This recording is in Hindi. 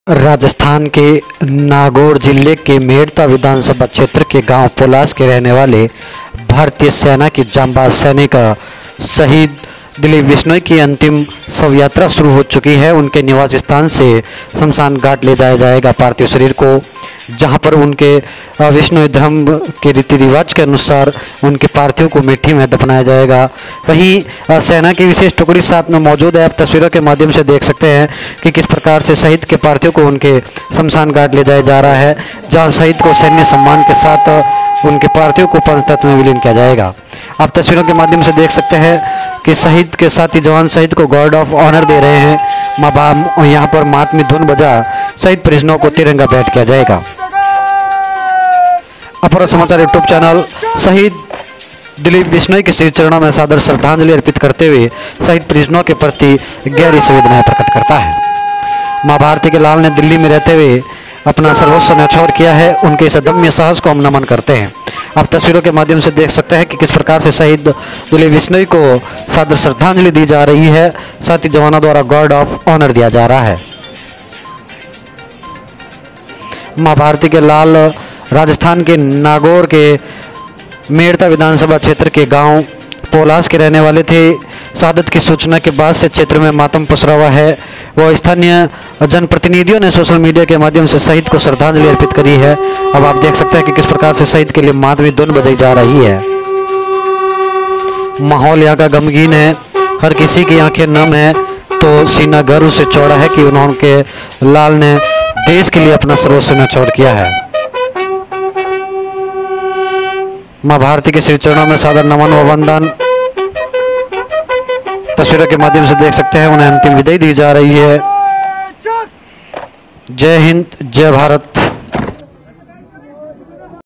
राजस्थान के नागौर जिले के मेड़ता विधानसभा क्षेत्र के गांव पोलास के रहने वाले भारतीय सेना के जांबाज सैनिक शहीद दिलीप बिश्नोई की अंतिम शव यात्रा शुरू हो चुकी है। उनके निवास स्थान से शमशान घाट ले जाया जाएगा पार्थिव शरीर को, जहां पर उनके विश्नोई धर्म के रीति रिवाज के अनुसार उनके पार्थिव को मिट्टी में दफनाया जाएगा। वहीं सेना की विशेष टुकड़ी साथ में मौजूद है। आप तस्वीरों के माध्यम से देख सकते हैं कि किस प्रकार से शहीद के पार्थिव को उनके शमशान घाट ले जाया जा रहा है, जहां शहीद को सैन्य सम्मान के साथ उनके पार्थिव को पंचतत्व में विलीन किया जाएगा। आप तस्वीरों के माध्यम से देख सकते हैं कि शहीद के साथी जवान शहीद को गार्ड ऑफ ऑनर दे रहे हैं। यहाँ पर मातमी धुन बजा शहीद परिजनों को तिरंगा भेंट किया जाएगा। अपर समाचार यूट्यूब चैनल शहीद दिलीप बिश्नोई के श्री चरणों में सादर श्रद्धांजलि अर्पित करते हुए शहीद परिजनों के प्रति गहरी संवेदनाएं प्रकट करता है। मां भारती के लाल ने दिल्ली में रहते हुए अपना सर्वस्व न्यौछावर किया है। उनके इस अदम्य साहस को हम नमन करते हैं। आप तस्वीरों के माध्यम से देख सकते हैं कि किस प्रकार से शहीद दिलीप बिश्नोई को सादर श्रद्धांजलि दी जा रही है, साथ ही जवानों द्वारा गार्ड ऑफ ऑनर दिया जा रहा है। मां भारती के लाल राजस्थान के नागौर के मेड़ता विधानसभा क्षेत्र के गांव पोलास के रहने वाले थे। शहादत की सूचना के बाद से क्षेत्र में मातम पसरा हुआ है। वो स्थानीय जनप्रतिनिधियों ने सोशल मीडिया के माध्यम से शहीद को श्रद्धांजलि अर्पित करी है। अब आप देख सकते हैं कि किस प्रकार से शहीद के लिए मातमी धुन बजाई जा रही है। माहौल यहाँ का गमगीन है, हर किसी की आंखें नम है, तो सीना गर्व से चौड़ा है कि उनके लाल ने देश के लिए अपना सर्वस्व न्यौछावर किया है। मां भारती के श्री चरणों में सादर नमन व वंदन तस्वीरों के माध्यम से देख सकते हैं। उन्हें अंतिम विदाई दी जा रही है। जय हिंद, जय भारत।